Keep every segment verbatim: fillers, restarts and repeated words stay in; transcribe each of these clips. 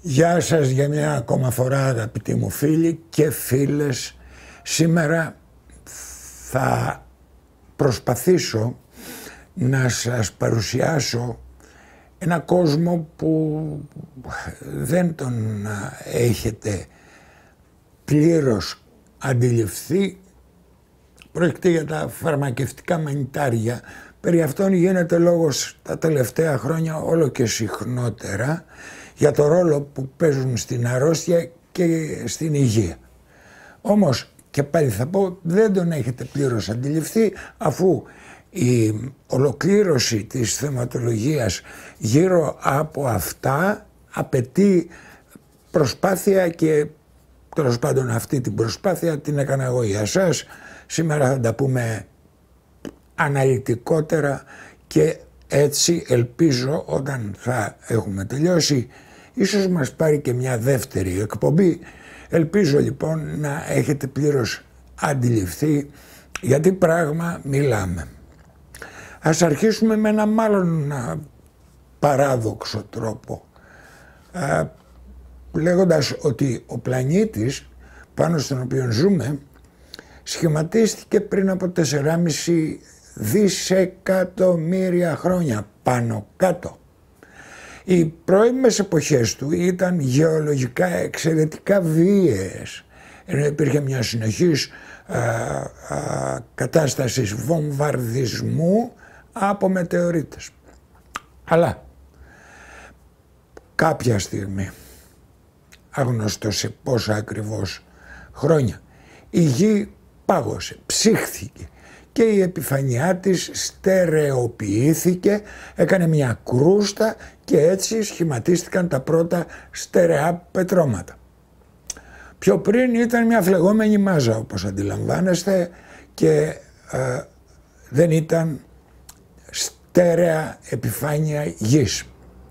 Γεια σας για μια ακόμα φορά, αγαπητοί μου φίλοι και φίλες. Σήμερα θα προσπαθήσω να σας παρουσιάσω ένα κόσμο που δεν τον έχετε πλήρως αντιληφθεί. Πρόκειται για τα φαρμακευτικά μανιτάρια. Περί αυτών γίνεται λόγος τα τελευταία χρόνια όλο και συχνότερα, για το ρόλο που παίζουν στην αρρώστια και στην υγεία. Όμως και πάλι θα πω, δεν τον έχετε πλήρως αντιληφθεί, αφού η ολοκλήρωση της θεματολογίας γύρω από αυτά απαιτεί προσπάθεια και τέλος πάντων αυτή την προσπάθεια την έκανα εγώ για σας. Σήμερα θα τα πούμε αναλυτικότερα και έτσι ελπίζω όταν θα έχουμε τελειώσει ίσως μας πάρει και μια δεύτερη εκπομπή. Ελπίζω λοιπόν να έχετε πλήρως αντιληφθεί για τι πράγμα μιλάμε. Ας αρχίσουμε με ένα μάλλον παράδοξο τρόπο, α, λέγοντας ότι ο πλανήτης πάνω στον οποίο ζούμε σχηματίστηκε πριν από τεσσεράμισι δισεκατομμύρια χρόνια πάνω κάτω. Οι πρώιμες εποχές του ήταν γεωλογικά εξαιρετικά βίαιες, ενώ υπήρχε μια συνεχής α, α, κατάσταση βομβαρδισμού από μετεωρίτες. Αλλά κάποια στιγμή, άγνωστο σε πόσα ακριβώς χρόνια, η γη πάγωσε, ψύχθηκε και η επιφανειά της στερεοποιήθηκε, έκανε μια κρούστα και έτσι σχηματίστηκαν τα πρώτα στερεά πετρώματα. Πιο πριν ήταν μια φλεγόμενη μάζα, όπως αντιλαμβάνεστε, και ε, δεν ήταν στέρεα επιφάνεια γης.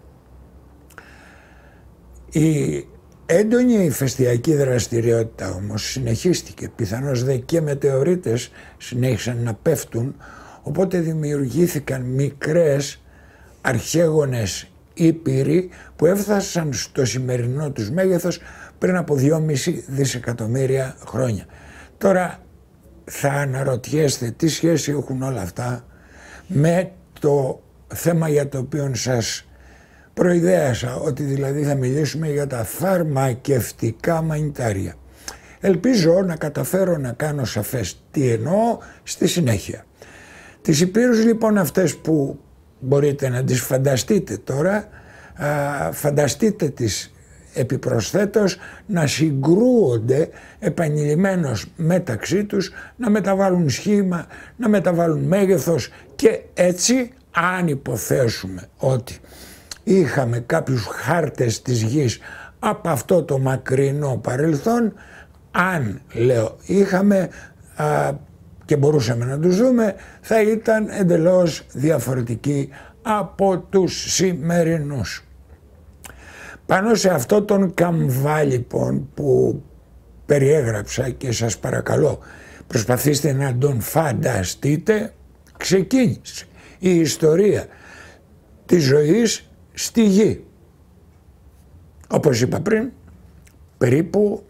Η έντονη ηφαιστειακή δραστηριότητα όμως συνεχίστηκε, πιθανώς δε και μετεωρίτες συνέχισαν να πέφτουν, οπότε δημιουργήθηκαν μικρές αρχαίγονες ήπειροι που έφτασαν στο σημερινό τους μέγεθος πριν από δυόμισι δισεκατομμύρια χρόνια. Τώρα θα αναρωτιέστε τι σχέση έχουν όλα αυτά με το θέμα για το οποίο σας προειδέασα, ότι δηλαδή θα μιλήσουμε για τα φαρμακευτικά μανιτάρια. Ελπίζω να καταφέρω να κάνω σαφές τι εννοώ στη συνέχεια. Τις υπήρους λοιπόν αυτές που μπορείτε να τις φανταστείτε τώρα, α, φανταστείτε τις επιπροσθέτως να συγκρούονται επανειλημμένως μεταξύ τους, να μεταβάλουν σχήμα, να μεταβάλουν μέγεθος και έτσι, αν υποθέσουμε ότι είχαμε κάποιους χάρτες της γης από αυτό το μακρινό παρελθόν, αν λέω είχαμε α, και μπορούσαμε να τους δούμε, θα ήταν εντελώς διαφορετικοί από τους σημερινούς. Πάνω σε αυτό τον καμβά λοιπόν που περιέγραψα και σας παρακαλώ προσπαθήστε να τον φανταστείτε, ξεκίνησε η ιστορία της ζωής στη γη. Όπως είπα πριν, περίπου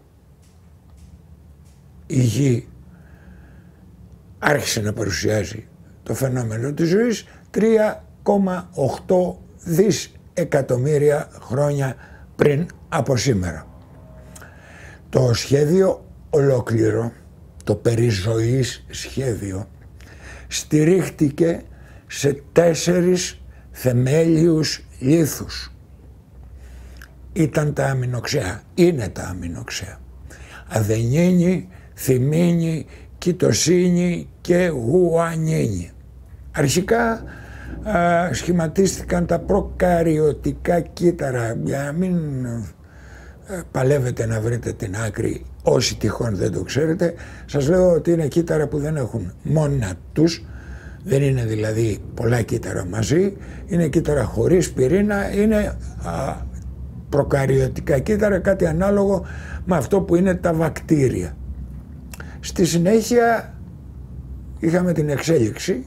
η γη άρχισε να παρουσιάζει το φαινόμενο της ζωής τρία κόμμα οκτώ δισεκατομμύρια χρόνια πριν από σήμερα. Το σχέδιο ολόκληρο, το περί ζωής σχέδιο, στηρίχτηκε σε τέσσερις θεμέλιους λίθους. Ήταν τα αμινοξέα, είναι τα αμινοξέα. Αδενίνη, θυμίνη, κοιτοσίνη και γουανίνη. Αρχικά α, σχηματίστηκαν τα προκαριωτικά κύτταρα, για να μην α, παλεύετε να βρείτε την άκρη όσοι τυχόν δεν το ξέρετε. Σας λέω ότι είναι κύτταρα που δεν έχουν μόνα τους, δεν είναι δηλαδή πολλά κύτταρα μαζί, είναι κύτταρα χωρίς πυρήνα, είναι α, προκαριωτικά κύτταρα, κάτι ανάλογο με αυτό που είναι τα βακτήρια. Στη συνέχεια είχαμε την εξέλιξη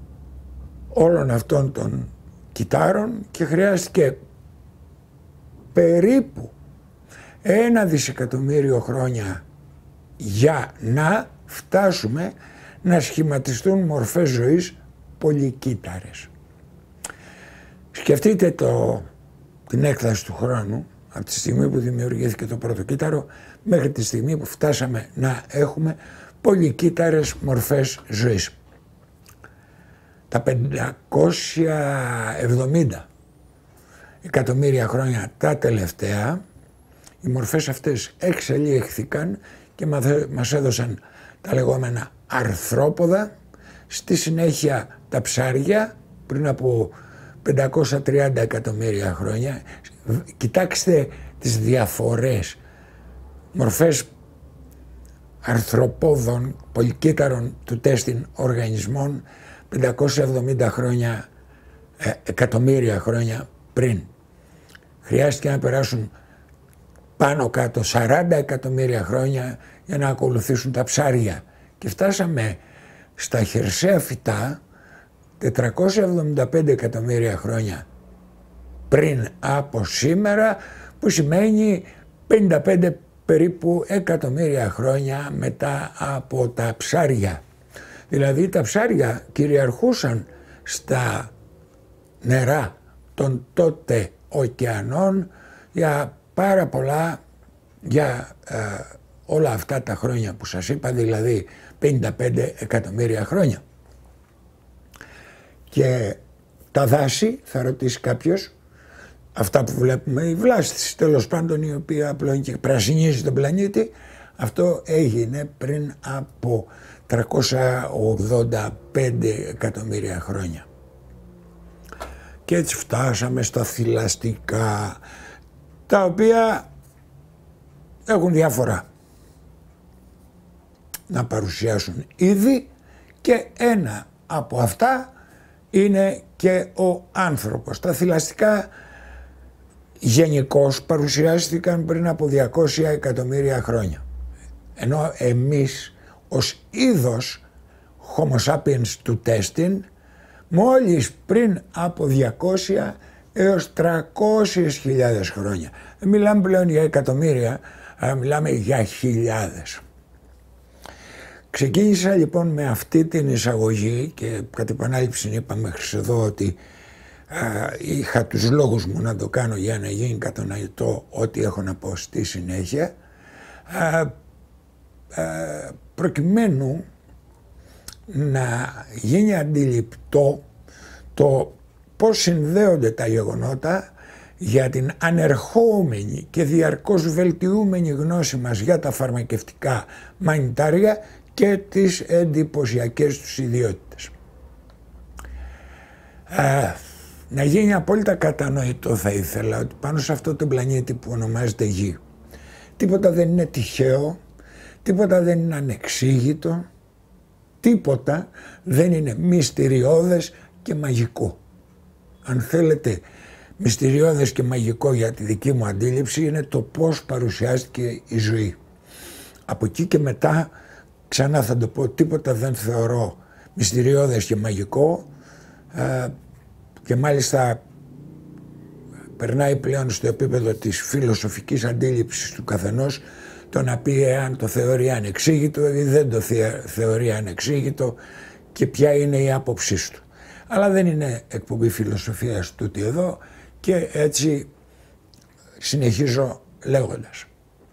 όλων αυτών των κυτάρων και χρειάστηκε περίπου ένα δισεκατομμύριο χρόνια για να φτάσουμε να σχηματιστούν μορφές ζωής πολυκύτταρες. Σκεφτείτε το, την έκταση του χρόνου από τη στιγμή που δημιουργήθηκε το πρώτο κύτταρο μέχρι τη στιγμή που φτάσαμε να έχουμε πολυκύτταρες μορφές ζωής. Τα πεντακόσια εβδομήντα εκατομμύρια χρόνια τα τελευταία οι μορφές αυτές εξελίχθηκαν και μας έδωσαν τα λεγόμενα αρθρόποδα, στη συνέχεια τα ψάρια πριν από πεντακόσια τριάντα εκατομμύρια χρόνια. Κοιτάξτε τις διαφορές. Μορφές αρθροπόδων, πολυκύτταρων του τέστην οργανισμών πεντακόσια εβδομήντα χρόνια, ε, εκατομμύρια χρόνια πριν. Χρειάστηκε να περάσουν πάνω κάτω σαράντα εκατομμύρια χρόνια για να ακολουθήσουν τα ψάρια και φτάσαμε στα χερσαία φυτά τετρακόσια εβδομήντα πέντε εκατομμύρια χρόνια πριν από σήμερα, που σημαίνει πενήντα πέντε περίπου εκατομμύρια χρόνια μετά από τα ψάρια. Δηλαδή τα ψάρια κυριαρχούσαν στα νερά των τότε ωκεανών για πάρα πολλά, για ε, όλα αυτά τα χρόνια που σας είπα, δηλαδή πενήντα πέντε εκατομμύρια χρόνια. Και τα δάση, θα ρωτήσει κάποιος, αυτά που βλέπουμε, η βλάστηση τέλος πάντων, η οποία απλώνει και πρασινίζει τον πλανήτη, αυτό έγινε πριν από τριακόσια ογδόντα πέντε εκατομμύρια χρόνια. Και έτσι φτάσαμε στα θηλαστικά, τα οποία έχουν διάφορα να παρουσιάσουν είδη και ένα από αυτά είναι και ο άνθρωπος. Τα θηλαστικά γενικώς παρουσιάστηκαν πριν από διακόσια εκατομμύρια χρόνια. Ενώ εμείς ως είδος Homo sapiens του τέστην μόλις πριν από διακόσια έως τριακόσιες χιλιάδες χρόνια. Δεν μιλάμε πλέον για εκατομμύρια, αλλά μιλάμε για χιλιάδες. Ξεκίνησα λοιπόν με αυτή την εισαγωγή και κατ' επανάληψη είπα μέχρι εδώ ότι α, είχα τους λόγους μου να το κάνω για να γίνει κατανοητό ό,τι έχω να πω στη συνέχεια, α, α, προκειμένου να γίνει αντιληπτό το πώς συνδέονται τα γεγονότα για την ανερχόμενη και διαρκώς βελτιούμενη γνώση μας για τα φαρμακευτικά μανιτάρια και τις εντυπωσιακές τους ιδιότητες. Α, να γίνει απόλυτα κατανοητό θα ήθελα ότι πάνω σε αυτό το πλανήτη που ονομάζεται Γη τίποτα δεν είναι τυχαίο, τίποτα δεν είναι ανεξήγητο, τίποτα δεν είναι μυστηριώδες και μαγικό. Αν θέλετε, μυστηριώδες και μαγικό για τη δική μου αντίληψη είναι το πώς παρουσιάστηκε η ζωή. Από εκεί και μετά, ξανά θα το πω, τίποτα δεν θεωρώ μυστηριώδες και μαγικό ε, και μάλιστα περνάει πλέον στο επίπεδο της φιλοσοφικής αντίληψης του καθενός το να πει εάν το θεωρεί ανεξήγητο ή δεν το θεωρεί ανεξήγητο και ποια είναι η άποψή του. Αλλά δεν είναι εκπομπή φιλοσοφίας τούτη εδώ και έτσι συνεχίζω λέγοντας.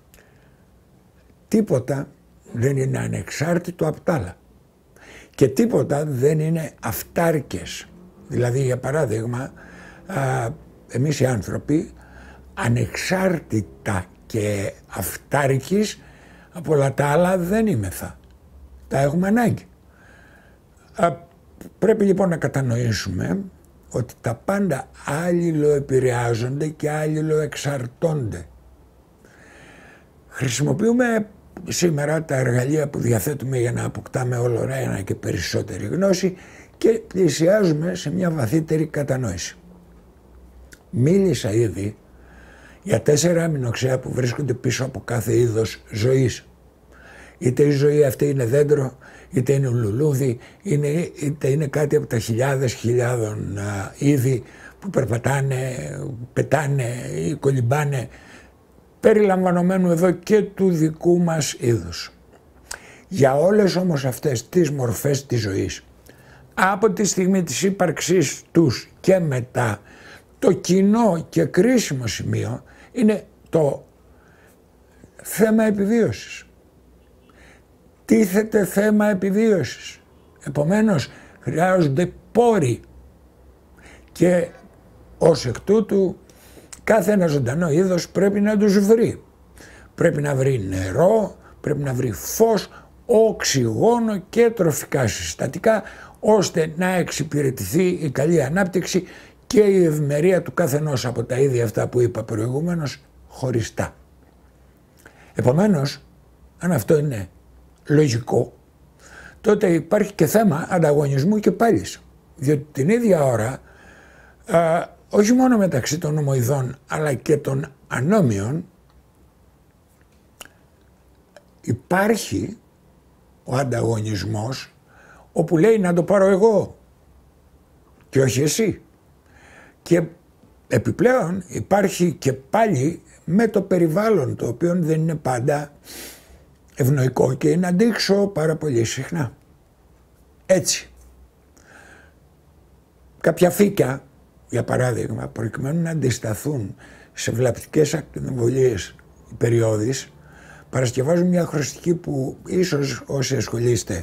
Τίποτα δεν είναι ανεξάρτητο απ' τ' άλλα και τίποτα δεν είναι αυτάρκες. Δηλαδή για παράδειγμα α, εμείς οι άνθρωποι ανεξάρτητα και αυτάρκης από όλα τα άλλα δεν είμεθα. Τα έχουμε ανάγκη. Α, πρέπει λοιπόν να κατανοήσουμε ότι τα πάντα αλληλοεπηρεάζονται και αλληλοεξαρτώνται. Χρησιμοποιούμε σήμερα τα εργαλεία που διαθέτουμε για να αποκτάμε όλο ένα και περισσότερη γνώση και πλησιάζουμε σε μια βαθύτερη κατανόηση. Μίλησα ήδη για τέσσερα αμινοξέα που βρίσκονται πίσω από κάθε είδος ζωής. Είτε η ζωή αυτή είναι δέντρο, είτε είναι λουλούδι, είναι, είτε είναι κάτι από τα χιλιάδες χιλιάδων α, είδη που περπατάνε, πετάνε ή κολυμπάνε, περιλαμβανομένου εδώ και του δικού μας είδους. Για όλες όμως αυτές τις μορφές της ζωής, από τη στιγμή της ύπαρξής τους και μετά, το κοινό και κρίσιμο σημείο είναι το θέμα επιβίωσης. Τίθεται θέμα επιβίωσης. Επομένως χρειάζονται πόροι και ως εκ τούτου κάθε ένα ζωντανό είδος πρέπει να τους βρει. Πρέπει να βρει νερό, πρέπει να βρει φως, οξυγόνο και τροφικά συστατικά, ώστε να εξυπηρετηθεί η καλή ανάπτυξη και η ευημερία του καθενός από τα είδη αυτά που είπα προηγουμένως χωριστά. Επομένως, αν αυτό είναι λογικό, τότε υπάρχει και θέμα ανταγωνισμού και πάλης. Διότι την ίδια ώρα, α, όχι μόνο μεταξύ των ομοειδών αλλά και των ανώμιων, υπάρχει ο ανταγωνισμός όπου λέει να το πάρω εγώ και όχι εσύ. Και επιπλέον υπάρχει και πάλι με το περιβάλλον, το οποίο δεν είναι πάντα ευνοϊκό και είναι αντίξω πάρα πολύ συχνά. Έτσι, κάποια φύκια, για παράδειγμα, προκειμένου να αντισταθούν σε βλαπτικές ακτινοβολίες περιόδης, παρασκευάζουν μια χρωστική που ίσως όσοι ασχολείστε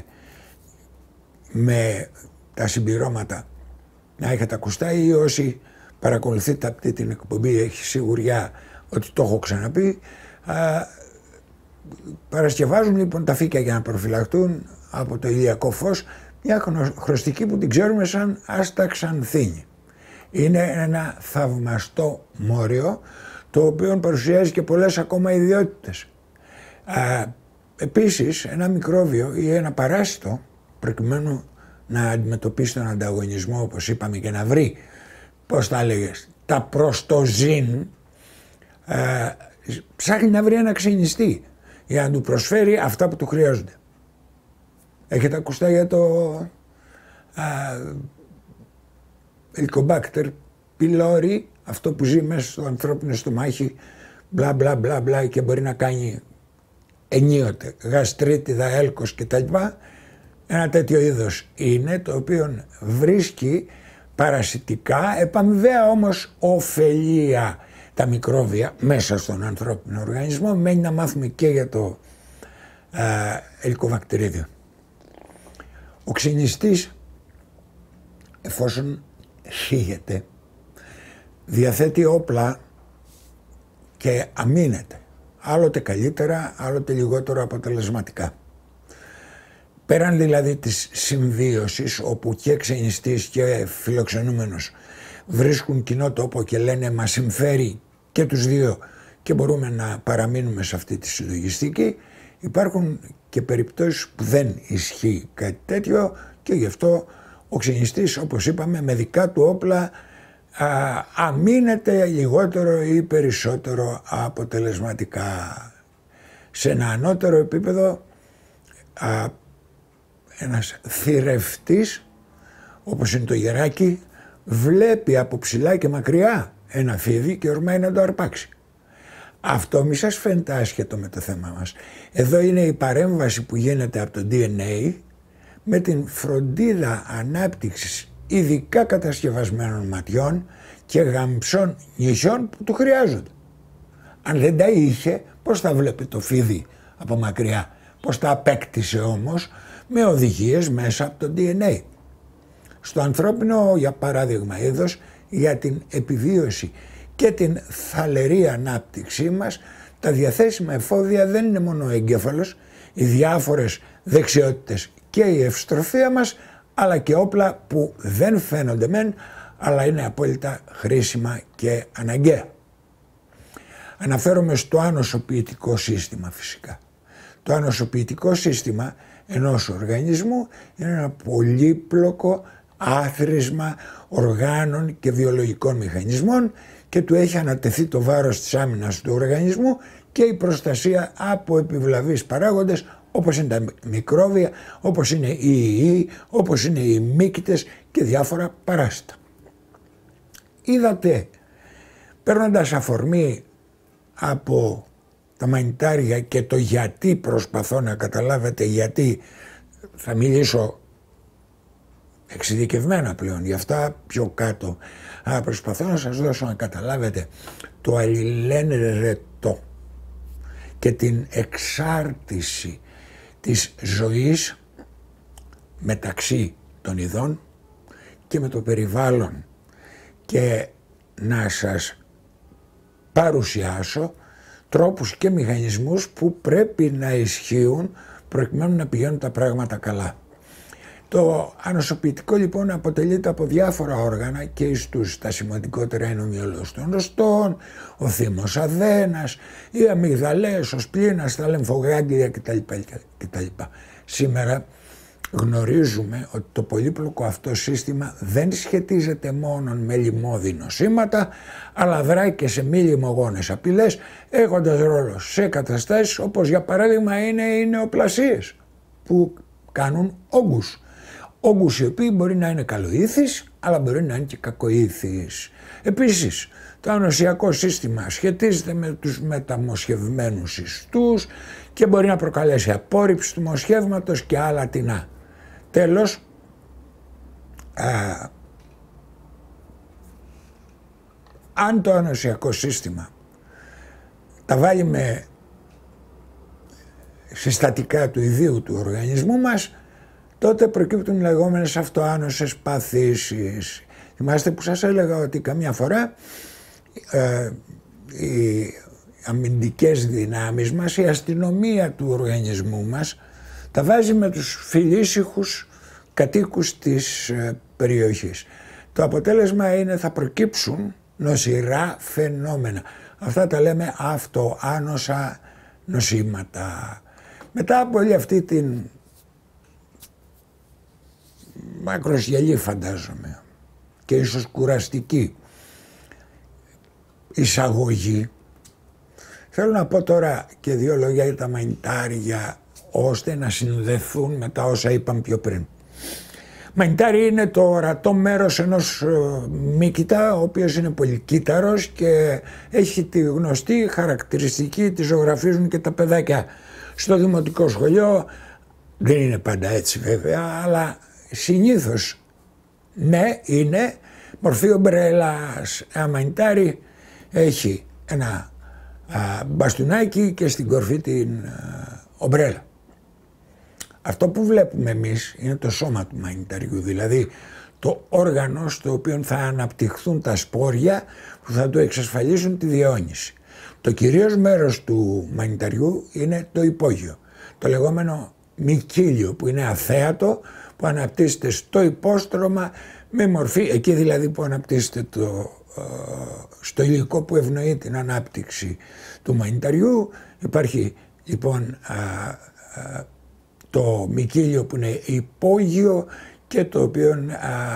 με τα συμπληρώματα να έχετε ακουστά, ή όσοι παρακολουθείτε αυτή την εκπομπή έχει σιγουριά ότι το έχω ξαναπεί. Α, παρασκευάζουν λοιπόν τα φύκια για να προφυλαχτούν από το ηλιακό φως μια χρωστική που την ξέρουμε σαν άσταξανθίνη. Είναι ένα θαυμαστό μόριο, το οποίο παρουσιάζει και πολλές ακόμα ιδιότητες. Α, επίσης ένα μικρόβιο ή ένα παράσιτο, προκειμένου να αντιμετωπίσει τον ανταγωνισμό, όπως είπαμε, και να βρει, πώς τα έλεγες, τα προς το ζήν, α, ψάχνει να βρει ένα ξενιστή για να του προσφέρει αυτά που του χρειάζονται. Έχετε ακουστά για το Helicobacter pylori, αυτό που ζει μέσα στο ανθρώπινο στομάχι, μπλα μπλα μπλα μπλα, και μπορεί να κάνει ενίοτε γαστρίτιδα, έλκος κτλ. Ένα τέτοιο είδος είναι, το οποίο βρίσκει παρασιτικά, επαμοιβαία όμως ωφελία τα μικρόβια μέσα στον ανθρώπινο οργανισμό. Μένει να μάθουμε και για το ελικοβακτηρίδιο. Ο ξυνιστής, εφόσον χύγεται, διαθέτει όπλα και αμήνεται, άλλοτε καλύτερα, άλλοτε λιγότερο αποτελεσματικά. Πέραν δηλαδή της συμβίωσης, όπου και ξενιστής και φιλοξενούμενος βρίσκουν κοινό τόπο και λένε μας συμφέρει και τους δύο και μπορούμε να παραμείνουμε σε αυτή τη συλλογιστική, υπάρχουν και περιπτώσεις που δεν ισχύει κάτι τέτοιο και γι' αυτό ο ξενιστής, όπως είπαμε, με δικά του όπλα α, αμήνεται λιγότερο ή περισσότερο αποτελεσματικά. Σε ένα ανώτερο επίπεδο, α, ένας θηρευτής, όπως είναι το γεράκι, βλέπει από ψηλά και μακριά ένα φίδι και ορμάει να το αρπάξει. Αυτό μη σας φαίνεται άσχετο με το θέμα μας. Εδώ είναι η παρέμβαση που γίνεται από το ντι εν έι με την φροντίδα ανάπτυξης ειδικά κατασκευασμένων ματιών και γαμψών νυχιών που του χρειάζονται. Αν δεν τα είχε, πώς θα βλέπει το φίδι από μακριά? Πώς τα απέκτησε όμως? Με οδηγίες μέσα από το ντι εν έι. Στο ανθρώπινο, για παράδειγμα, είδος, για την επιβίωση και την θαλερή ανάπτυξή μας, τα διαθέσιμα εφόδια δεν είναι μόνο ο εγκέφαλος, οι διάφορες δεξιότητες και η ευστροφία μας, αλλά και όπλα που δεν φαίνονται μεν, αλλά είναι απόλυτα χρήσιμα και αναγκαία. Αναφέρομαι στο ανοσοποιητικό σύστημα φυσικά. Το ανοσοποιητικό σύστημα ενός οργανισμού είναι ένα πολύπλοκο άθροισμα οργάνων και βιολογικών μηχανισμών και του έχει ανατεθεί το βάρος της άμυνας του οργανισμού και η προστασία από επιβλαβείς παράγοντες, όπως είναι τα μικρόβια, όπως είναι οι ιοί, όπως είναι οι μύκητες και διάφορα παράσιτα. είδατε, παίρνοντας αφορμή από τα μανιτάρια και το γιατί προσπαθώ να καταλάβετε, γιατί θα μιλήσω εξειδικευμένα πλέον, γι' αυτά πιο κάτω. Αλλά προσπαθώ να σας δώσω να καταλάβετε το αλληλένρετο και την εξάρτηση της ζωής μεταξύ των ειδών και με το περιβάλλον, και να σας παρουσιάσω τρόπους και μηχανισμούς που πρέπει να ισχύουν προκειμένου να πηγαίνουν τα πράγματα καλά. Το ανοσοποιητικό λοιπόν αποτελείται από διάφορα όργανα και εις τους τα σημαντικότερα είναι ο μυαλός των οστών, ο θύμος αδένας, οι αμυγδαλές, ο σπλήνας, τα λεμφογάγγλια κτλ. κτλ. Σήμερα γνωρίζουμε ότι το πολύπλοκο αυτό σύστημα δεν σχετίζεται μόνο με λιμώδη νοσήματα, αλλά δράει και σε μη λιμογόνες απειλές, έχοντας ρόλο σε καταστάσεις όπως για παράδειγμα είναι οι νεοπλασίες που κάνουν όγκους. Όγκους οι οποίοι μπορεί να είναι καλοήθεις, αλλά μπορεί να είναι και κακοήθεις. Επίσης, το ανοσιακό σύστημα σχετίζεται με τους μεταμοσχευμένους ιστούς και μπορεί να προκαλέσει απόρριψη του μοσχεύματος και άλλα τινά. Τέλος, α, αν το ανοσιακό σύστημα τα βάλει με συστατικά του ιδίου του οργανισμού μας, τότε προκύπτουν λεγόμενες αυτοάνωσες παθήσεις. Θυμάστε που σας έλεγα ότι καμιά φορά ε, οι αμυντικές δυνάμεις μας, η αστυνομία του οργανισμού μας τα βάζει με τους φιλήσυχους κατοίκους της ε, περιοχής. Το αποτέλεσμα είναι θα προκύψουν νοσηρά φαινόμενα. Αυτά τα λέμε αυτοάνοσα νοσήματα. Μετά από όλη αυτή την μακροσγελή, φαντάζομαι, και ίσως κουραστική εισαγωγή, θέλω να πω τώρα και δύο λόγια για τα μανιτάρια, ώστε να συνδεθούν με τα όσα είπαμε πιο πριν. Μανιτάρι είναι το ορατό μέρος ενός μύκητα, ο οποίος είναι πολυκύτταρος και έχει τη γνωστή χαρακτηριστική, τη ζωγραφίζουν και τα παιδάκια στο δημοτικό σχολείο. Δεν είναι πάντα έτσι βέβαια, αλλά συνήθως ναι, είναι μορφή ομπρέλας. Ένα μανιτάρι έχει ένα α, μπαστούνάκι και στην κορφή την α, ομπρέλα. Αυτό που βλέπουμε εμείς είναι το σώμα του μανιταριού, δηλαδή το όργανο στο οποίο θα αναπτυχθούν τα σπόρια που θα του εξασφαλίσουν τη διαιώνιση. Το κυρίως μέρος του μανιταριού είναι το υπόγειο, το λεγόμενο μικύλιο, που είναι αθέατο, που αναπτύσσεται στο υπόστρωμα με μορφή, εκεί δηλαδή που αναπτύσσεται το, ε, στο υλικό που ευνοεί την ανάπτυξη του μανιταριού. Υπάρχει λοιπόν α, α, το μικύλιο που είναι υπόγειο και το οποίο α,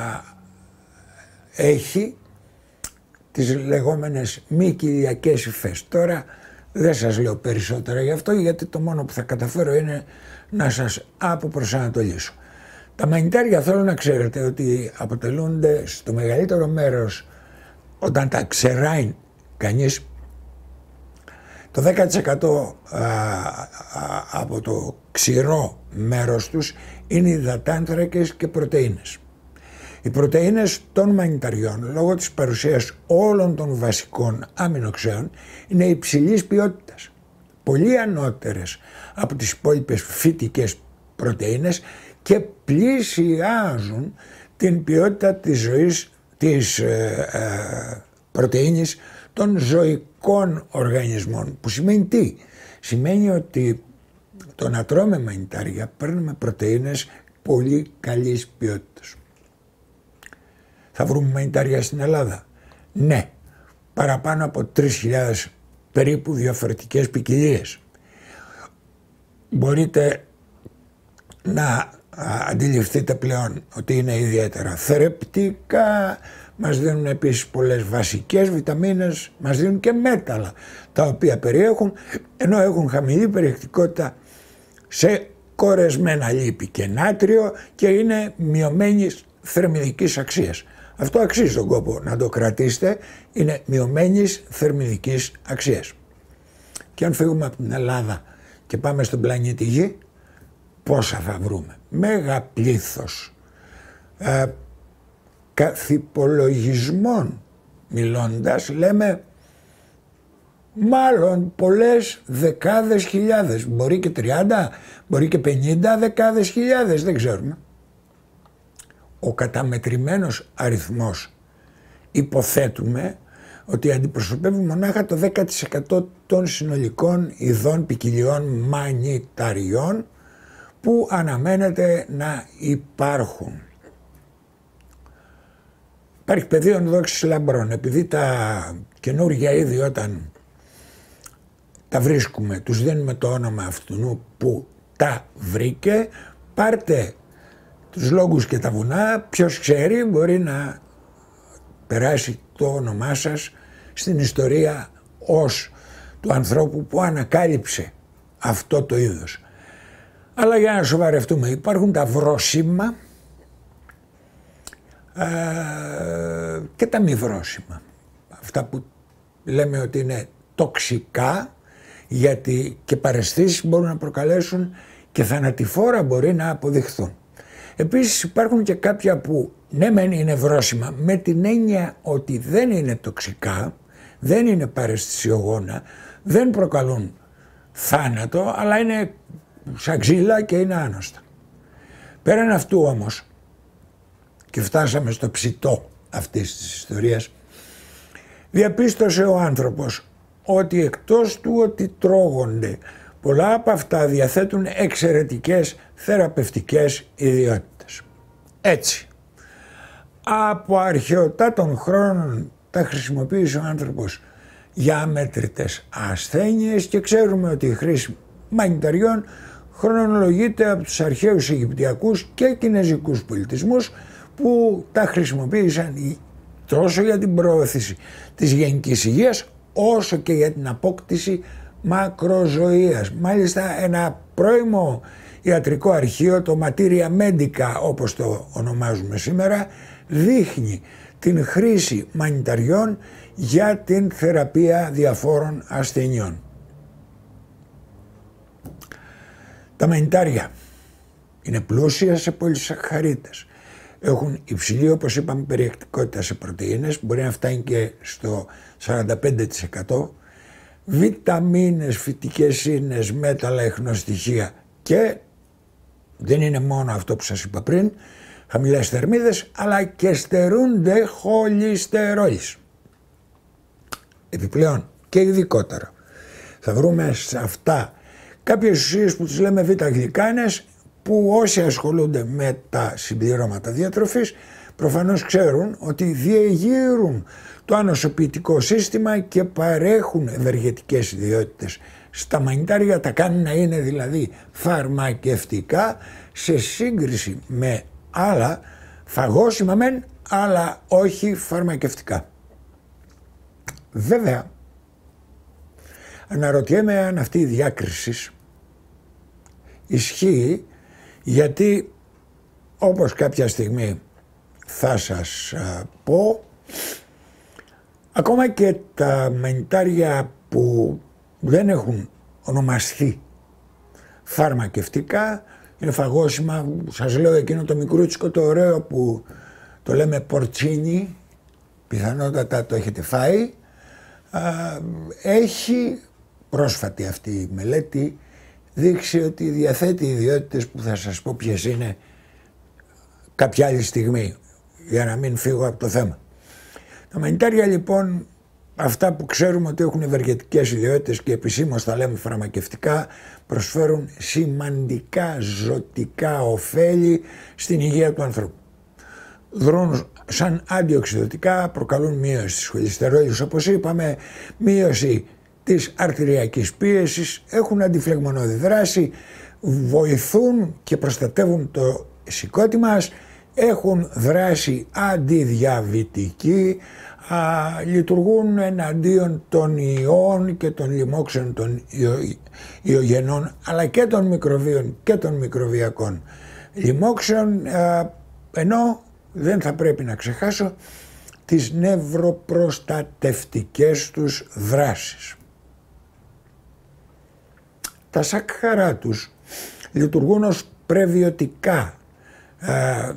έχει τις λεγόμενες μη κοιλιακές υφές. Τώρα δεν σας λέω περισσότερα γι' αυτό, γιατί το μόνο που θα καταφέρω είναι να σας αποπροσανατολίσω. Τα μανιτάρια θέλω να ξέρετε ότι αποτελούνται στο μεγαλύτερο μέρος, όταν τα ξεράει κανείς, το δέκα τοις εκατό α, α, από το ξηρό μέρος τους είναι υδατάνθρακες και πρωτεΐνες. Οι πρωτεΐνες των μανιταριών, λόγω της παρουσίας όλων των βασικών αμινοξέων, είναι υψηλής ποιότητας, πολύ ανώτερες από τις υπόλοιπες φυτικές πρωτεΐνες και πλησιάζουν την ποιότητα της ζωής, της ε, ε, πρωτεΐνης των ζωικών οργανισμών. Που σημαίνει τι? Σημαίνει ότι το να τρώμε μανιτάρια παίρνουμε πρωτεΐνες πολύ καλής ποιότητας. Θα βρούμε μανιτάρια στην Ελλάδα? Ναι, παραπάνω από τρεις χιλιάδες περίπου διαφορετικές ποικιλίες. Μπορείτε να αντιληφθείτε πλέον ότι είναι ιδιαίτερα θρεπτικά, μας δίνουν επίσης πολλές βασικές βιταμίνες, μας δίνουν και μέταλλα τα οποία περιέχουν, ενώ έχουν χαμηλή περιεκτικότητα σε κορεσμένα λίπη και νάτριο και είναι μειωμένης θερμιδικής αξίας. Αυτό αξίζει τον κόπο να το κρατήσετε, είναι μειωμένης θερμιδικής αξίας. Και αν φύγουμε από την Ελλάδα και πάμε στον πλανήτη Γη, πόσα θα βρούμε? Μέγα πλήθος. Ε, καθ' υπολογισμών μιλώντας λέμε μάλλον πολλές δεκάδες χιλιάδες, μπορεί και τριάντα, μπορεί και πενήντα δεκάδες χιλιάδες, δεν ξέρουμε. Ο καταμετρημένος αριθμός υποθέτουμε ότι αντιπροσωπεύει μονάχα το δέκα τοις εκατό των συνολικών ειδών ποικιλιών μανιταριών που αναμένεται να υπάρχουν. Υπάρχει πεδίο δόξης λαμπρών, επειδή τα καινούργια είδη όταν τα βρίσκουμε, τους δίνουμε το όνομα αυτού που τα βρήκε, πάρτε τους λόγους και τα βουνά, ποιος ξέρει μπορεί να περάσει το όνομά σας στην ιστορία ως του ανθρώπου που ανακάλυψε αυτό το είδος. Αλλά για να σοβαρευτούμε, υπάρχουν τα βρόσιμα ε, και τα μη βρόσιμα. Αυτά που λέμε ότι είναι τοξικά, γιατί και παραισθήσεις μπορούν να προκαλέσουν και θανατηφόρα μπορεί να αποδειχθούν. Επίσης υπάρχουν και κάποια που ναι μεν είναι βρόσιμα με την έννοια ότι δεν είναι τοξικά, δεν είναι παραισθησιογόνα, δεν προκαλούν θάνατο, αλλά είναι σαν ξύλα και είναι άνοστα. Πέραν αυτού όμως, και φτάσαμε στο ψητό αυτής της ιστορίας, διαπίστωσε ο άνθρωπος ότι εκτός του ότι τρώγονται, πολλά από αυτά διαθέτουν εξαιρετικές θεραπευτικές ιδιότητες. Έτσι, από αρχαιοτά των χρόνων τα χρησιμοποίησε ο άνθρωπος για αμέτρητες ασθένειες και ξέρουμε ότι η χρήση μανιταριών χρονολογείται από τους αρχαίους Αιγυπτιακούς και Κινέζικους πολιτισμούς που τα χρησιμοποίησαν τόσο για την προώθηση της γενικής υγείας όσο και για την απόκτηση μακροζωίας. Μάλιστα ένα πρώιμο ιατρικό αρχείο, το Materia Medica όπως το ονομάζουμε σήμερα, δείχνει την χρήση μανιταριών για την θεραπεία διαφόρων ασθενειών. Τα μανιτάρια είναι πλούσια σε πολυσαχαρίδες. Έχουν υψηλή, όπως είπαμε, περιεκτικότητα σε πρωτεΐνες, μπορεί να φτάνει και στο σαράντα πέντε τοις εκατό, βιταμίνες, φυτικές ίνες, μέταλλα, ιχνοστοιχεία και δεν είναι μόνο αυτό που σας είπα πριν, χαμηλές θερμίδες, αλλά και στερούνται χολυστερόλης. Επιπλέον και ειδικότερα θα βρούμε σε αυτά κάποιες ουσίες που τις λέμε β-γλυκάνες, που όσοι ασχολούνται με τα συμπληρώματα διατροφής προφανώς ξέρουν ότι διεγείρουν το ανοσοποιητικό σύστημα και παρέχουν ευεργετικές ιδιότητες. Στα μανιτάρια τα κάνουν να είναι δηλαδή φαρμακευτικά σε σύγκριση με άλλα φαγώσιμα μεν, αλλά όχι φαρμακευτικά. Βέβαια, αναρωτιέμαι αν αυτή η διάκριση ισχύει, γιατί όπως κάποια στιγμή θα σας πω, ακόμα και τα μανιτάρια που δεν έχουν ονομαστεί φαρμακευτικά, είναι φαγώσιμα. Σας λέω εκείνο το μικρούτσικο το ωραίο που το λέμε πορτσίνι, πιθανότατα το έχετε φάει, έχει πρόσφατη αυτή η μελέτη δείξει ότι διαθέτει ιδιότητες που θα σας πω ποιες είναι κάποια άλλη στιγμή, για να μην φύγω από το θέμα. Τα μανιτάρια λοιπόν, αυτά που ξέρουμε ότι έχουν ευεργετικές ιδιότητες και επισήμως τα λέμε φαρμακευτικά, προσφέρουν σημαντικά ζωτικά ωφέλη στην υγεία του ανθρώπου. Δρούν σαν αντιοξυδοτικά, προκαλούν μείωση της χολυστερόλης όπως είπαμε, μείωση της αρτηριακής πίεσης, έχουν αντιφλεγμονώδη δράση, βοηθούν και προστατεύουν το σηκώτη μας, έχουν δράση αντιδιαβητική, α, λειτουργούν εναντίον των ιών και των λοιμόξεων των ιω, ιωγενών, αλλά και των μικροβίων και των μικροβιακών λοιμόξεων, α, ενώ δεν θα πρέπει να ξεχάσω τις νευροπροστατευτικές τους δράσεις. Τα σάκχαρά τους λειτουργούν ως πρεβιωτικά ε,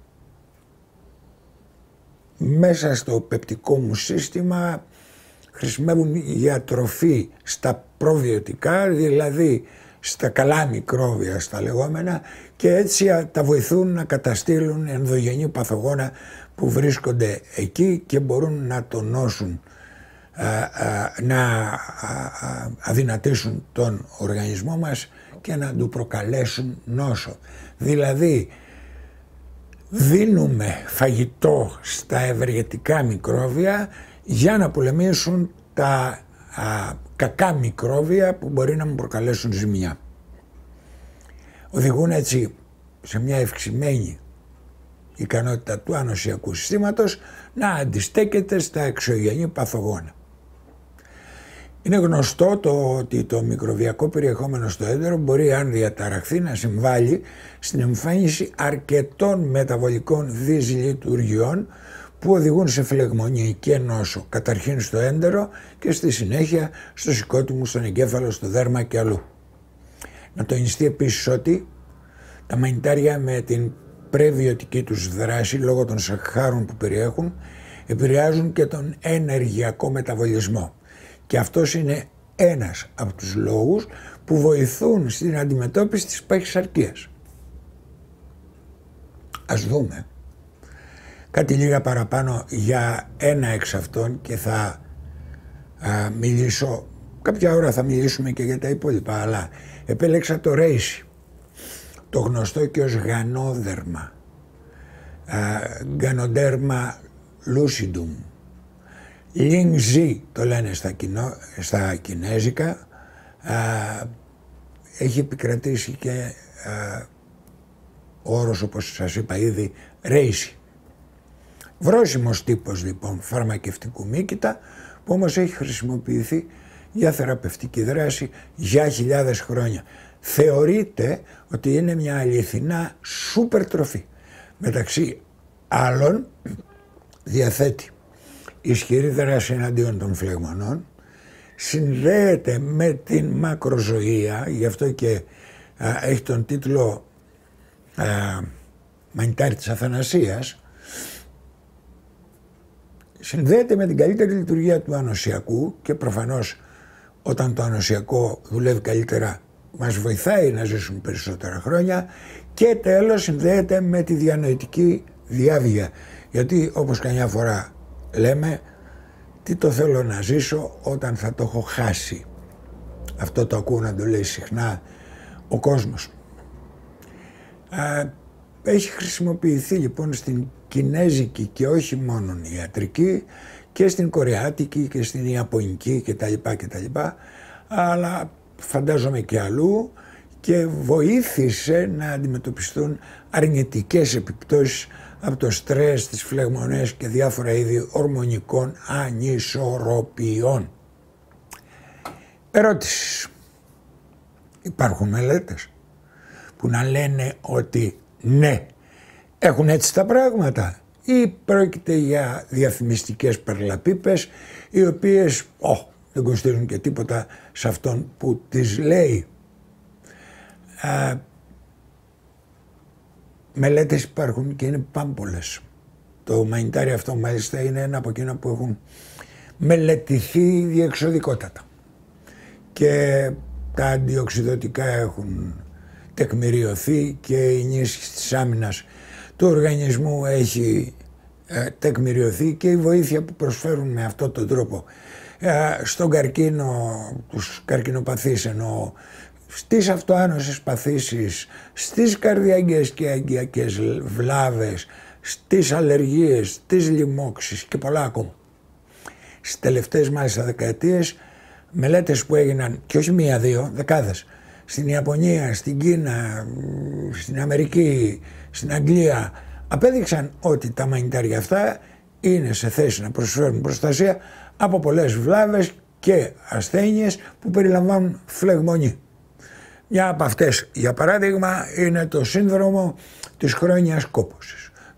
μέσα στο πεπτικό μου σύστημα, χρησιμεύουν για τροφή στα προβιωτικά, δηλαδή στα καλά μικρόβια στα λεγόμενα, και έτσι τα βοηθούν να καταστήλουν ενδογενή παθογόνα που βρίσκονται εκεί και μπορούν να τονώσουν, να αδυνατήσουν τον οργανισμό μας και να του προκαλέσουν νόσο. Δηλαδή δίνουμε φαγητό στα ευεργετικά μικρόβια για να πολεμήσουν τα α, κακά μικρόβια που μπορεί να μου προκαλέσουν ζημιά. Οδηγούν έτσι σε μια ευξημένη ικανότητα του ανοσιακού συστήματος να αντιστέκεται στα εξωγενή παθογόνα. Είναι γνωστό το ότι το μικροβιακό περιεχόμενο στο έντερο μπορεί, αν διαταραχθεί, να συμβάλλει στην εμφάνιση αρκετών μεταβολικών δυσλειτουργιών που οδηγούν σε φλεγμονή και νόσο, καταρχήν στο έντερο και στη συνέχεια στο σηκώτιμο, στον εγκέφαλο, στο δέρμα και αλλού. Να τονιστεί επίσης ότι τα μανιτάρια με την πρεβιωτική τους δράση λόγω των σακχάρων που περιέχουν επηρεάζουν και τον ενεργειακό μεταβολισμό. Και αυτός είναι ένας από τους λόγους που βοηθούν στην αντιμετώπιση της παχυσαρκίας. Ας δούμε κάτι λίγα παραπάνω για ένα εξ αυτών και θα α, μιλήσω, κάποια ώρα θα μιλήσουμε και για τα υπόλοιπα, αλλά επέλεξα το Reishi, το γνωστό και ως γανόδερμα, Ganoderma lucidum. Lingzi το λένε στα, κοινό, στα κινέζικα, α, έχει επικρατήσει και α, ο όρος, όπως σας είπα ήδη, Reishi. Βρώσιμος τύπος λοιπόν φαρμακευτικού μύκητα που όμως έχει χρησιμοποιηθεί για θεραπευτική δράση για χιλιάδες χρόνια. Θεωρείται ότι είναι μια αληθινά σούπερ τροφή. Μεταξύ άλλων διαθέτει ισχυρή δράση εναντίον των φλεγμονών, συνδέεται με την μακροζωία, γι' αυτό και α, έχει τον τίτλο α, μανιτάρι της αθανασίας, συνδέεται με την καλύτερη λειτουργία του ανοσιακού και προφανώς όταν το ανοσιακό δουλεύει καλύτερα μας βοηθάει να ζήσουμε περισσότερα χρόνια, και τέλος συνδέεται με τη διανοητική διάβγεια, γιατί όπως καμιά φορά λέμε, τι το θέλω να ζήσω όταν θα το έχω χάσει. Αυτό το ακούω να το λέει συχνά ο κόσμος. Α, έχει χρησιμοποιηθεί λοιπόν στην κινέζικη και όχι μόνο ιατρική, και στην κορεάτικη και στην ιαπωνική κτλ, κτλ, αλλά φαντάζομαι και αλλού, και βοήθησε να αντιμετωπιστούν αρνητικές επιπτώσεις από το στρες, τις φλεγμονές και διάφορα είδη ορμονικών ανισορροπιών. Ερώτηση. Υπάρχουν μελέτες που να λένε ότι ναι, έχουν έτσι τα πράγματα, ή πρόκειται για διαφημιστικές περλαπίπες οι οποίες oh, δεν κοστίζουν και τίποτα σε αυτόν που τις λέει. Α, μελέτες υπάρχουν και είναι πάμπολες. Το μανιτάρι αυτό μάλιστα είναι ένα από εκείνα που έχουν μελετηθεί διεξοδικότατα, και τα αντιοξυδωτικά έχουν τεκμηριωθεί και η ενίσχυση της άμυνας του οργανισμού έχει ε, τεκμηριωθεί, και η βοήθεια που προσφέρουν με αυτόν τον τρόπο ε, στον καρκίνο, τους καρκινοπαθείς εννοώ, στις αυτοάνωσες παθήσεις, στις καρδιακές και αγκιακές βλάβες, στις αλλεργίες, στις λοιμώξεις και πολλά ακόμα. Στις τελευταίες μάλιστα δεκαετίες, μελέτες που έγιναν, και όχι μία-δύο, δεκάδες, στην Ιαπωνία, στην Κίνα, στην Αμερική, στην Αγγλία, απέδειξαν ότι τα μανιτάρια αυτά είναι σε θέση να προσφέρουν προστασία από πολλές βλάβες και ασθένειες που περιλαμβάνουν φλεγμονή. Μια από αυτές, για παράδειγμα, είναι το σύνδρομο της χρόνιας κόπωσης.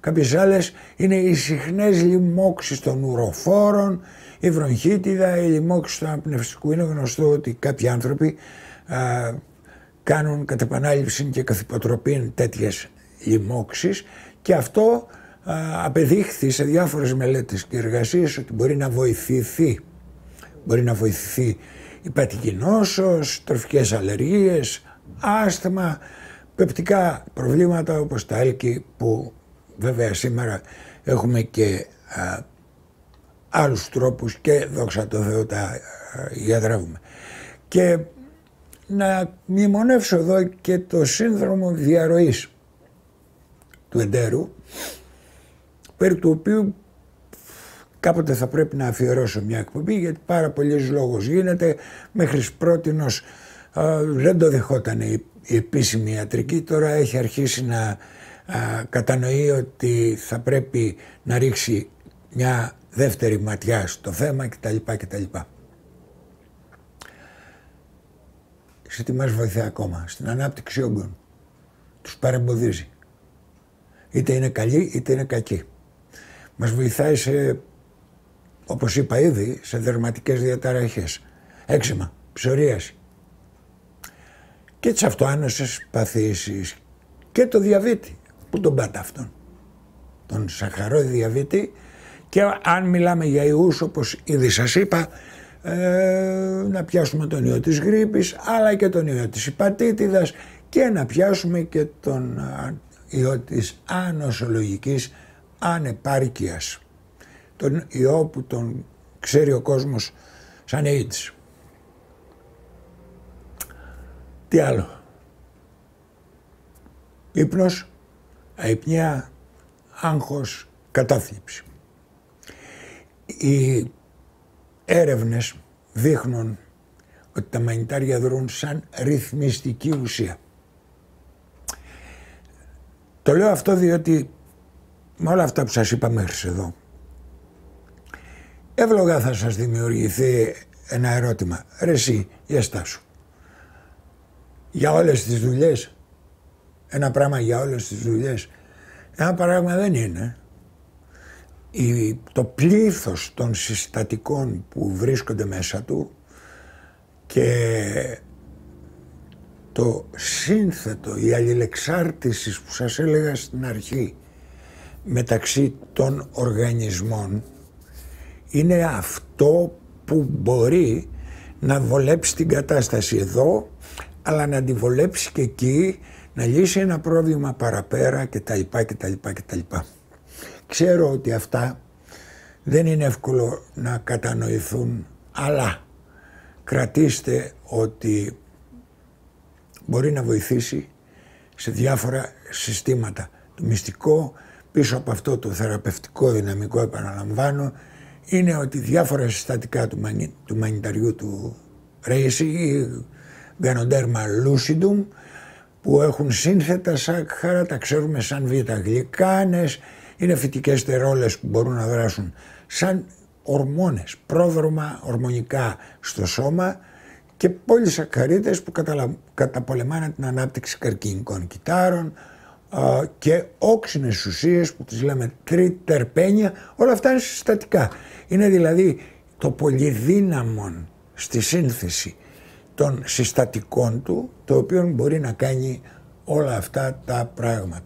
Κάποιες άλλες είναι οι συχνές λοιμώξεις των ουροφόρων, η βρονχίτιδα, η λοιμώξη του αναπνευστικού. Είναι γνωστό ότι κάποιοι άνθρωποι α, κάνουν κατ' επανάληψη και καθ' υποτροπήν τέτοιες λοιμώξεις και αυτό α, απεδείχθη σε διάφορες μελέτες και εργασίες ότι μπορεί να βοηθηθεί. Μπορεί να βοηθηθεί υπατική νόσος, τροφικές αλλεργίες, άσθμα, πεπτικά προβλήματα όπως τα έλκη, που βέβαια σήμερα έχουμε και α, άλλους τρόπους και δόξα τω Θεώ τα γιατρεύουμε. Και να μνημονεύσω εδώ και το σύνδρομο διαρροής του εντέρου, περί του οποίου κάποτε θα πρέπει να αφιερώσω μια εκπομπή, γιατί πάρα πολλής λόγος γίνεται. Μέχρι πρότινος α, δεν το δεχόταν η, η επίσημη ιατρική, τώρα έχει αρχίσει να α, κατανοεί ότι θα πρέπει να ρίξει μια δεύτερη ματιά στο θέμα κτλ. κτλ. Σε τι μας βοηθάει ακόμα? Στην ανάπτυξη όγκων. Τους παρεμποδίζει. Είτε είναι καλή είτε είναι κακή. Μας βοηθάει σε, όπως είπα ήδη, σε δερματικές διαταραχές, έξιμα, ψωρίαση και τις αυτοάνωσες παθήσεις και το διαβήτη. Πού τον πάτε αυτόν? Τον σαχαρώδη διαβήτη. Και αν μιλάμε για ιούς, όπως ήδη σας είπα, ε, να πιάσουμε τον ιό της γρίπης, αλλά και τον ιό της υπατήτιδας και να πιάσουμε και τον ιό της ανοσολογικής ανεπάρκειας. Τον ιό που τον ξέρει ο κόσμος σαν AIDS. Τι άλλο? Ύπνος, αϊπνία, άγχος, κατάθλιψη. Οι έρευνες δείχνουν ότι τα μανιτάρια δρούν σαν ρυθμιστική ουσία. Το λέω αυτό διότι με όλα αυτά που σας είπα μέχρι εδώ, εύλογα θα σας δημιουργηθεί ένα ερώτημα. Ρε εσύ, για στάσου. Για όλες τις δουλειές, ένα πράγμα για όλες τις δουλειές, ένα πράγμα δεν είναι. Η, το πλήθος των συστατικών που βρίσκονται μέσα του και το σύνθετο, η αλληλεξάρτηση που σας έλεγα στην αρχή μεταξύ των οργανισμών είναι αυτό που μπορεί να βολέψει την κατάσταση εδώ, αλλά να τη βολέψει και εκεί, να λύσει ένα πρόβλημα παραπέρα κτλ. κτλ, κτλ. Ξέρω ότι αυτά δεν είναι εύκολο να κατανοηθούν, αλλά κρατήστε ότι μπορεί να βοηθήσει σε διάφορα συστήματα. Το μυστικό πίσω από αυτό το θεραπευτικό δυναμικό, επαναλαμβάνω, είναι ότι διάφορα συστατικά του, μανι, του μανιταριού του Reishi ή Ganoderma lucidum, που έχουν σύνθετα σάκχαρα, τα ξέρουμε σαν β-γλυκάνες, είναι φυτικές στερόλες που μπορούν να δράσουν σαν ορμόνες, πρόδρομα ορμονικά στο σώμα και πολυσακχαρίδες που καταπολεμάνε την ανάπτυξη καρκινικών κυττάρων α, και όξινες ουσίες που τις λέμε τριτερπένια. Όλα αυτά είναι συστατικά. Είναι δηλαδή το πολυδύναμον στη σύνθεση των συστατικών του, το οποίο μπορεί να κάνει όλα αυτά τα πράγματα.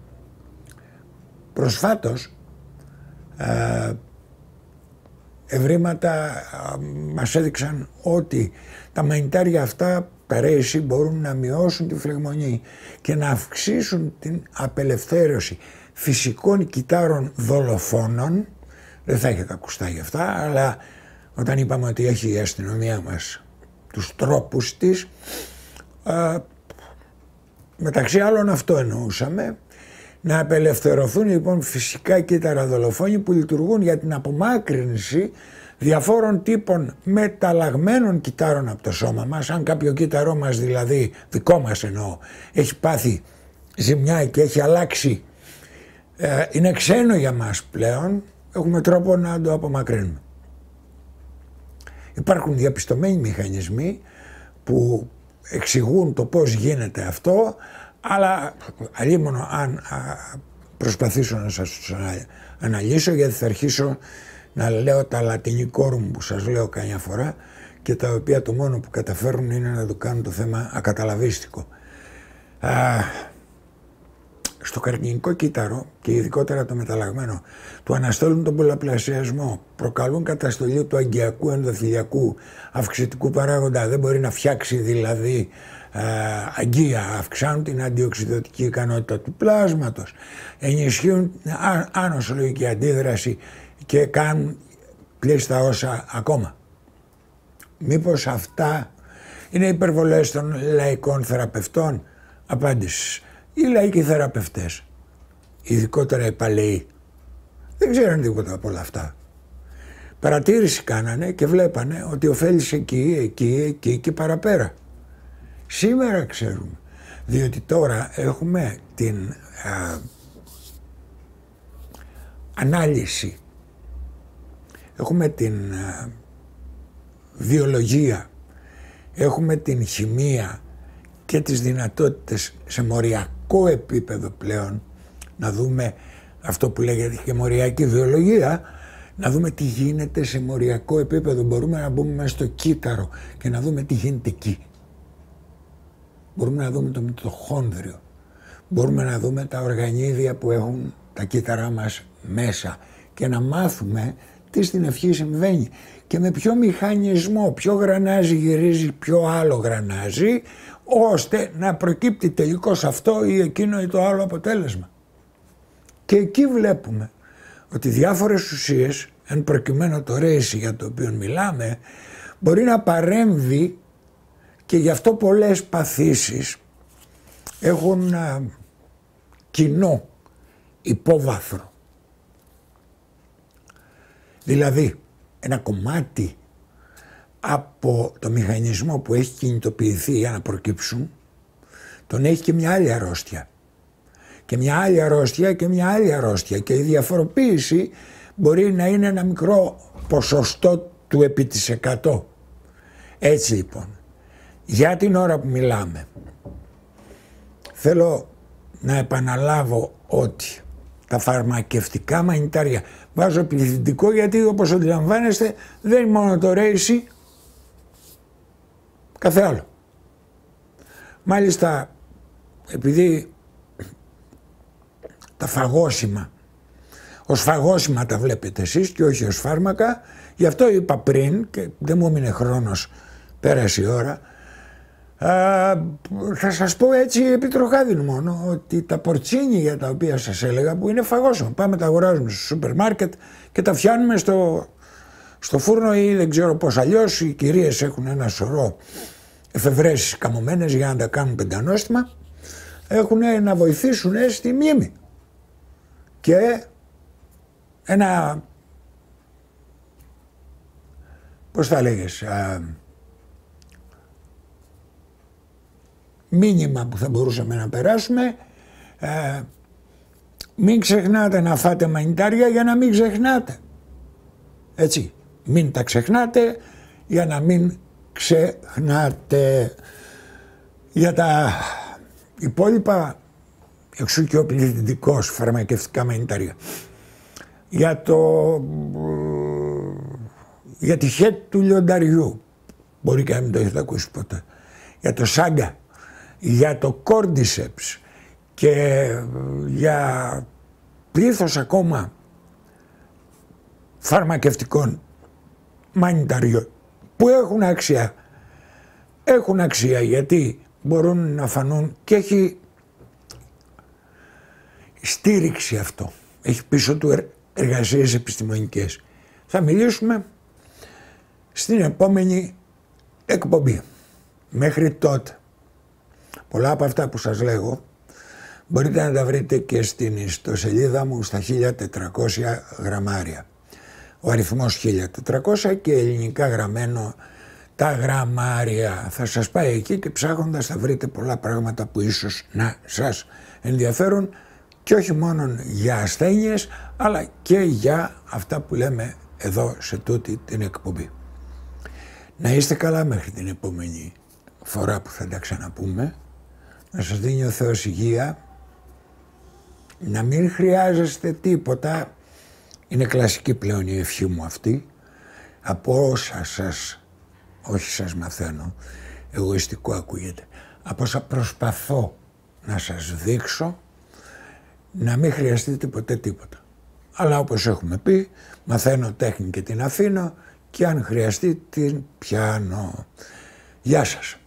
Προσφάτως ε, ευρήματα ε, μας έδειξαν ότι τα μανιτάρια αυτά, τα Reishi, μπορούν να μειώσουν τη φλεγμονή και να αυξήσουν την απελευθέρωση φυσικών κυττάρων δολοφόνων. Δεν θα έχετε ακουστά γι' αυτά, αλλά όταν είπαμε ότι έχει η αστυνομία μας τους τρόπους της, ε, μεταξύ άλλων αυτό εννοούσαμε. Να απελευθερωθούν λοιπόν φυσικά κύτταρα δολοφόνοι που λειτουργούν για την απομάκρυνση διαφόρων τύπων μεταλλαγμένων κυττάρων από το σώμα μας. Αν κάποιο κύτταρό μας, δηλαδή δικό μας εννοώ, έχει πάθει ζημιά και έχει αλλάξει, ε, είναι ξένο για μας πλέον, έχουμε τρόπο να το απομακρύνουμε. Υπάρχουν διαπιστωμένοι μηχανισμοί που εξηγούν το πώς γίνεται αυτό, αλλά αλίμονο αν α, προσπαθήσω να σας τους αναλύσω, γιατί θα αρχίσω να λέω τα λατινικόρουμ που σας λέω καμιά φορά και τα οποία το μόνο που καταφέρουν είναι να το κάνουν το θέμα ακαταλαβίστικο. Α, στο καρκινικό κύτταρο και ειδικότερα το μεταλλαγμένο του αναστέλουν τον πολλαπλασιασμό, προκαλούν καταστολή του αγκιακού ενδοθυλιακού αυξητικού παράγοντα, δεν μπορεί να φτιάξει δηλαδή α, αγκία, αυξάνουν την αντιοξυδωτική ικανότητα του πλάσματος, ενισχύουν άνοσολογική αντίδραση και κάνουν πλήστα όσα ακόμα. Μήπως αυτά είναι υπερβολές των λαϊκών θεραπευτών? Απάντηση: οι λαϊκοί θεραπευτές, ειδικότερα οι παλαιοί, δεν ξέρουν τίποτα από όλα αυτά. Παρατήρηση κάνανε και βλέπανε ότι ωφέλησε εκεί, εκεί, εκεί και παραπέρα. Σήμερα ξέρουμε, διότι τώρα έχουμε την α, ανάλυση, έχουμε την α, βιολογία, έχουμε την χημεία και τις δυνατότητες σε μοριακό επίπεδο πλέον να δούμε αυτό που λέγεται και μοριακή βιολογία, να δούμε τι γίνεται σε μοριακό επίπεδο. Μπορούμε να μπούμε μέσα στο κύτταρο και να δούμε τι γίνεται εκεί. Μπορούμε να δούμε το μυτοχόνδριο. Μπορούμε να δούμε τα οργανίδια που έχουν τα κύτταρά μας μέσα και να μάθουμε τι στην ευχή συμβαίνει και με ποιο μηχανισμό, ποιο γρανάζι γυρίζει, ποιο άλλο γρανάζι, ώστε να προκύπτει τελικώς αυτό ή εκείνο ή το άλλο αποτέλεσμα. Και εκεί βλέπουμε ότι διάφορες ουσίες, εν προκειμένου το ρέισι για το οποίο μιλάμε, μπορεί να παρέμβει και γι' αυτό πολλές παθήσεις έχουν α, κοινό υπόβαθρο. Δηλαδή ένα κομμάτι από το μηχανισμό που έχει κινητοποιηθεί για να προκύψουν τον έχει και μια άλλη αρρώστια και μια άλλη αρρώστια και μια άλλη αρρώστια και η διαφοροποίηση μπορεί να είναι ένα μικρό ποσοστό του επί της εκατό. Έτσι λοιπόν, για την ώρα που μιλάμε θέλω να επαναλάβω ότι τα φαρμακευτικά μανιτάρια, βάζω πληθυντικό γιατί όπως αντιλαμβάνεστε δεν είναι μόνο το ρέισι, κάθε άλλο. Μάλιστα επειδή τα φαγώσιμα ως φαγώσιμα τα βλέπετε εσείς και όχι ως φάρμακα, γι' αυτό είπα πριν και δεν μου έμεινε χρόνος, πέρασε η ώρα, α, θα σας πω έτσι επί τροχάδιν μόνο ότι τα πορτσίνι για τα οποία σας έλεγα που είναι φαγώσιμα, πάμε τα αγοράζουμε στο σούπερ μάρκετ και τα φτιάνουμε στο, στο φούρνο ή δεν ξέρω πώς αλλιώς. Οι κυρίες έχουν ένα σωρό εφευρέσεις καμωμένες για να τα κάνουν πεντανόστιμα, έχουν να βοηθήσουν στη μνήμη και ένα, πώς θα λέγες, α, μήνυμα που θα μπορούσαμε να περάσουμε, α, μην ξεχνάτε να φάτε μανιτάρια για να μην ξεχνάτε. Έτσι, μην τα ξεχνάτε για να μην ξεχνάτε. Για τα υπόλοιπα, εξού και ο πληθυντικός φαρμακευτικά μανιτάρια. Για το, για τη χέτ του λιονταριού, μπορεί και να μην το έχετε ακούσει ποτέ. Για το σάγκα, για το κόρντισεψ και για πλήθος ακόμα φαρμακευτικών μανιταριών που έχουν αξία. Έχουν αξία γιατί μπορούν να φανούν και έχει στήριξη αυτό. Έχει πίσω του εργασίες επιστημονικές. Θα μιλήσουμε στην επόμενη εκπομπή. Μέχρι τότε, πολλά από αυτά που σας λέγω μπορείτε να τα βρείτε και στην ιστοσελίδα μου στα χίλια τετρακόσια γραμμάρια. Ο αριθμός χίλια τετρακόσια και ελληνικά γραμμένο τα γραμμάρια. Θα σας πάει εκεί και ψάχνοντας θα βρείτε πολλά πράγματα που ίσως να σας ενδιαφέρουν και όχι μόνο για ασθένειες αλλά και για αυτά που λέμε εδώ σε τούτη την εκπομπή. Να είστε καλά μέχρι την επόμενη φορά που θα τα ξαναπούμε. Να σας δίνει ο Θεός υγεία να μην χρειάζεστε τίποτα, είναι κλασική πλέον η ευχή μου αυτή, από όσα σας, όχι σας μαθαίνω, εγωιστικό ακούγεται, από όσα προσπαθώ να σας δείξω, να μην χρειαστείτε ποτέ τίποτα. Αλλά όπως έχουμε πει, μαθαίνω τέχνη και την αφήνω και αν χρειαστεί την πιάνω. Γεια σας.